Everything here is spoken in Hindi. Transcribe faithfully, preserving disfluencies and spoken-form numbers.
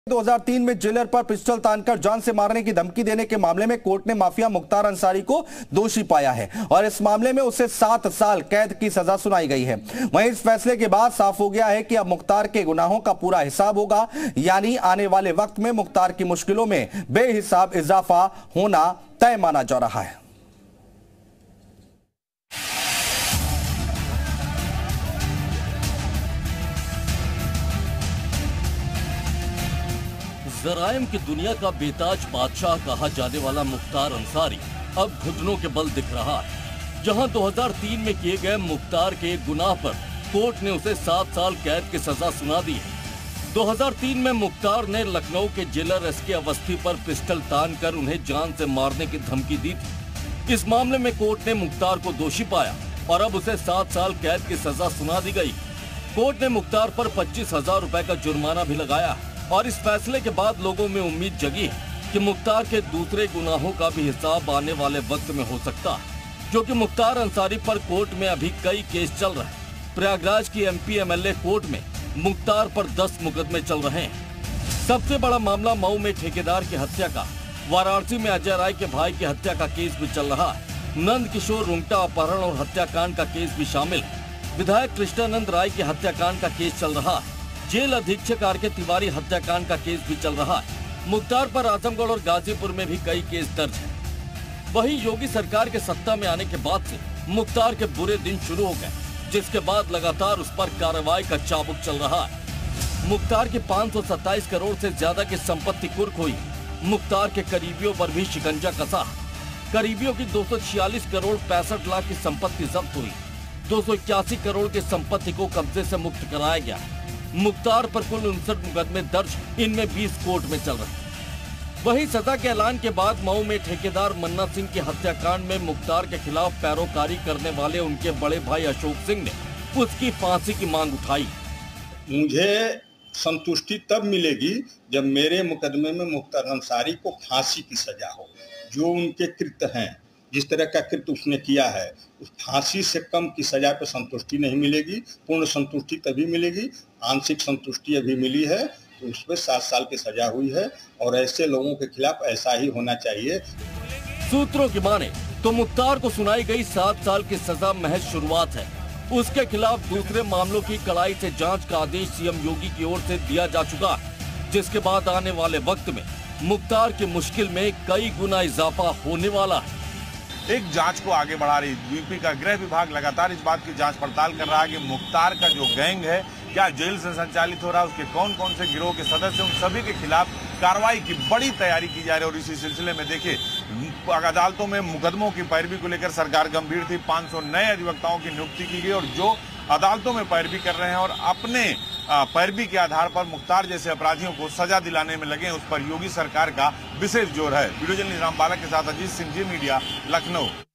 दो हज़ार तीन में जेलर पर पिस्टल तानकर जान से मारने की धमकी देने के मामले में कोर्ट ने माफिया मुख्तार अंसारी को दोषी पाया है और इस मामले में उसे सात साल कैद की सजा सुनाई गई है। वहीं इस फैसले के बाद साफ हो गया है कि अब मुख्तार के गुनाहों का पूरा हिसाब होगा, यानी आने वाले वक्त में मुख्तार की मुश्किलों में बेहिसाब इजाफा होना तय माना जा रहा है। जराइम की दुनिया का बेताज बादशाह कहा जाने वाला मुख्तार अंसारी अब घुटनों के बल दिख रहा है। जहां दो हज़ार तीन में किए गए मुख्तार के गुनाह पर कोर्ट ने उसे सात साल कैद की सजा सुना दी है। दो हज़ार तीन में मुख्तार ने लखनऊ के जेलर एस के अवस्थी पर पिस्टल तानकर उन्हें जान से मारने की धमकी दी थी। इस मामले में कोर्ट ने मुख्तार को दोषी पाया और अब उसे सात साल कैद की सजा सुना दी गई। कोर्ट ने मुख्तार पर पच्चीस हजार रूपए का जुर्माना भी लगाया और इस फैसले के बाद लोगों में उम्मीद जगी है कि मुख्तार के दूसरे गुनाहों का भी हिसाब आने वाले वक्त में हो सकता है, जो कि मुख्तार अंसारी पर कोर्ट में अभी कई केस चल रहे हैं। प्रयागराज की एमपी एमएलए कोर्ट में मुख्तार पर दस मुकदमे चल रहे हैं। सबसे बड़ा मामला मऊ में ठेकेदार की हत्या का, वाराणसी में अजय राय के भाई की हत्या का केस भी चल रहा है। नंद किशोर रुंगटा अपहरण और हत्याकांड का केस भी शामिल है। विधायक कृष्णानंद राय के हत्याकांड का केस चल रहा है। जेल अधीक्षक आर के तिवारी हत्याकांड का केस भी चल रहा है। मुख्तार पर आजमगढ़ और गाजीपुर में भी कई केस दर्ज हैं। वहीं योगी सरकार के सत्ता में आने के बाद से मुख्तार के बुरे दिन शुरू हो गए, जिसके बाद लगातार उस पर कार्रवाई का चाबुक चल रहा है। मुख्तार के पाँच सौ सत्ताईस करोड़ से ज्यादा की संपत्ति कुर्क हुई। मुख्तार के करीबियों पर भी शिकंजा कसा। करीबियों की दो सौ छियालीस करोड़ पैंसठ लाख की संपत्ति जब्त हुई। दो सौ इक्यासी करोड़ की संपत्ति को कब्जे से मुक्त कराया गया। मुख्तार पर कुल उनसठ मुकदमे दर्ज, इनमें बीस कोर्ट में चल रहे। वहीं सजा के ऐलान के बाद मऊ में ठेकेदार मन्ना सिंह के हत्याकांड में मुख्तार के खिलाफ पैरोकारी करने वाले उनके बड़े भाई अशोक सिंह ने उसकी फांसी की मांग उठाई। मुझे संतुष्टि तब मिलेगी जब मेरे मुकदमे में मुख्तार अंसारी को फांसी की सजा हो। जो उनके कृत्य हैं, जिस तरह का कृत्य उसने किया है, उस फांसी से कम की सजा पे संतुष्टि नहीं मिलेगी। पूर्ण संतुष्टि तभी मिलेगी, आंशिक संतुष्टि अभी मिली है तो उस पर सात साल की सजा हुई है और ऐसे लोगों के खिलाफ ऐसा ही होना चाहिए। सूत्रों की माने तो मुख्तार को सुनाई गई सात साल की सजा महज शुरुआत है। उसके खिलाफ दूसरे मामलों की कड़ाई से जांच का आदेश सीएम योगी की ओर से दिया जा चुका है, जिसके बाद आने वाले वक्त में मुख्तार की मुश्किल में कई गुना इजाफा होने वाला है। एक जांच को आगे बढ़ा रही यूपी का गृह विभाग लगातार इस बात की जांच पड़ताल कर रहा है कि मुख्तार का जो गैंग है क्या जेल से संचालित हो रहा है, उसके कौन कौन से गिरोह के सदस्य, उन सभी के खिलाफ कार्रवाई की बड़ी तैयारी की जा रही है। और इसी सिलसिले में देखिए, अदालतों में मुकदमों की पैरवी को लेकर सरकार गंभीर थी। पाँच सौ नए अधिवक्ताओं की नियुक्ति की गई और जो अदालतों में पैरवी कर रहे हैं और अपने पैरवी के आधार पर मुख्तार जैसे अपराधियों को सजा दिलाने में लगे, उस पर योगी सरकार का विशेष जोर है। वीडियो जर्नलिस्ट राम बालक के साथ अजीत सिंह, जी मीडिया, लखनऊ।